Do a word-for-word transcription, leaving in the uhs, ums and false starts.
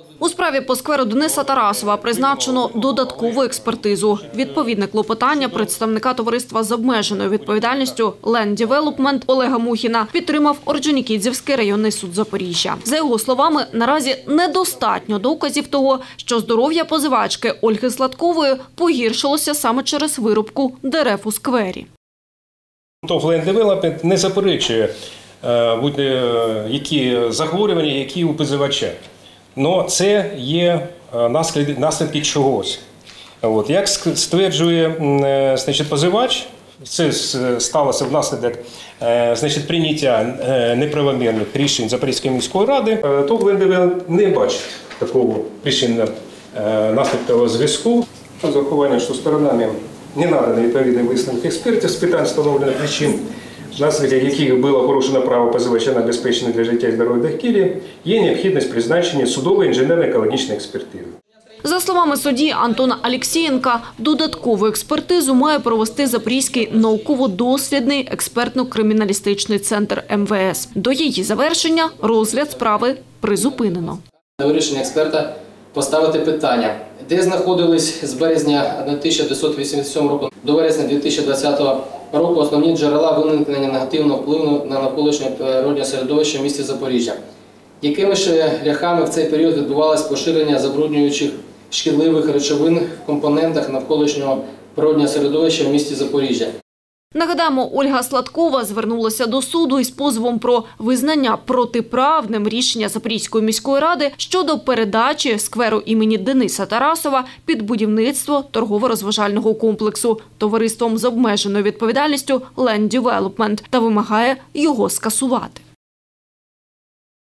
У справі по скверу Дениса Тарасова призначено додаткову експертизу. Відповідне клопотання представника товариства з обмеженою відповідальністю Land Development Олега Мухіна підтримав Орджонікідзевський районний суд Запоріжжя. За його словами, наразі недостатньо доказів того, що здоров'я позивачки Ольги Сладкової погіршилося саме через вирубку дерев у сквері. ТОВ Land Development не заперечує будь-які захворювання, які у позивача. Але це є наслідки, наслідки чогось. От. Як стверджує значить, позивач, це сталося внаслідок значить, прийняття неправомірних рішень Запорізької міської ради, ТОВ Land Development не бачить такого причинно-наслідкового зв'язку. З урахуванням, що сторонами не надані відповідні висновки експертів з питань встановлення причин, внаслідок яких було порушено право позивача на безпечне для життя і здоров'я довкілля, є необхідність призначення судової інженерно-екологічної експертизи. За словами судді Антона Алєксєєнка, додаткову експертизу має провести Запорізький науково-дослідний експертно-криміналістичний центр Ем Ве Ес. До її завершення розгляд справи призупинено. На вирішення експерта поставити питання, де знаходились з березня тисяча дев'ятсот вісімдесят сьомого року до вересня дві тисячі двадцятого року основні джерела виникнення негативного впливу на навколишнє природне середовище в місті Запоріжжя. Якими ж шляхами в цей період відбувалось поширення забруднюючих шкідливих речовин в компонентах навколишнього природного середовища в місті Запоріжжя? Нагадаємо, Ольга Сладкова звернулася до суду із позовом про визнання протиправним рішення Запорізької міської ради щодо передачі скверу імені Дениса Тарасова під будівництво торгово-розважального комплексу товариством з обмеженою відповідальністю Land Development та вимагає його скасувати.